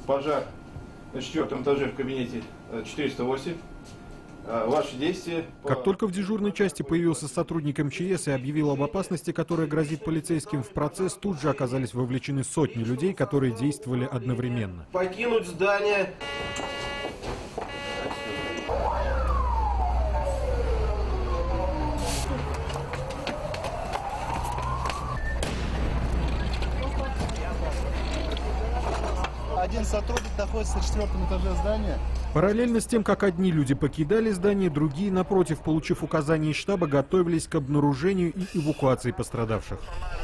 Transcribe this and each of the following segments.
пожар на 4-м этаже в кабинете 408. Ваши действия... Как только в дежурной части появился сотрудник МЧС и объявил об опасности, которая грозит полицейским, в процесс тут же оказались вовлечены сотни людей, которые действовали одновременно. Покинуть здание. Один сотрудник находится на 4-м этаже здания. Параллельно с тем, как одни люди покидали здание, другие, напротив, получив указания из штаба, готовились к обнаружению и эвакуации пострадавших.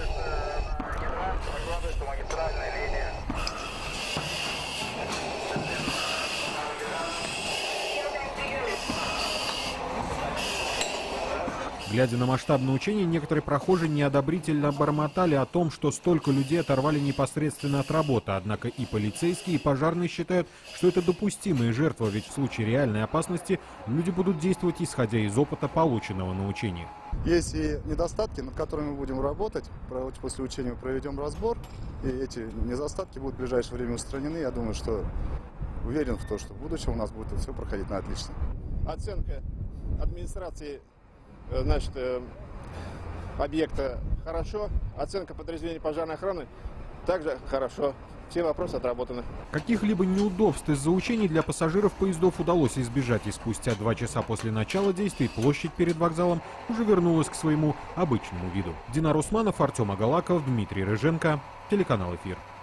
Глядя на масштабное учение, некоторые прохожие неодобрительно бормотали о том, что столько людей оторвали непосредственно от работы. Однако и полицейские, и пожарные считают, что это допустимая жертва, ведь в случае реальной опасности люди будут действовать, исходя из опыта, полученного на учениях. Есть и недостатки, над которыми мы будем работать. После учения мы проведем разбор, и эти недостатки будут в ближайшее время устранены. Я думаю, что уверен в том, что в будущем у нас будет все проходить на отлично. Оценка администрации, значит, объекта хорошо, оценка подразделения пожарной охраны также хорошо. Все вопросы отработаны. Каких-либо неудобств из-за учений для пассажиров поездов удалось избежать, и спустя 2 часа после начала действий площадь перед вокзалом уже вернулась к своему обычному виду. Динар Усманов, Артем Агалаков, Дмитрий Рыженко, телеканал «Эфир».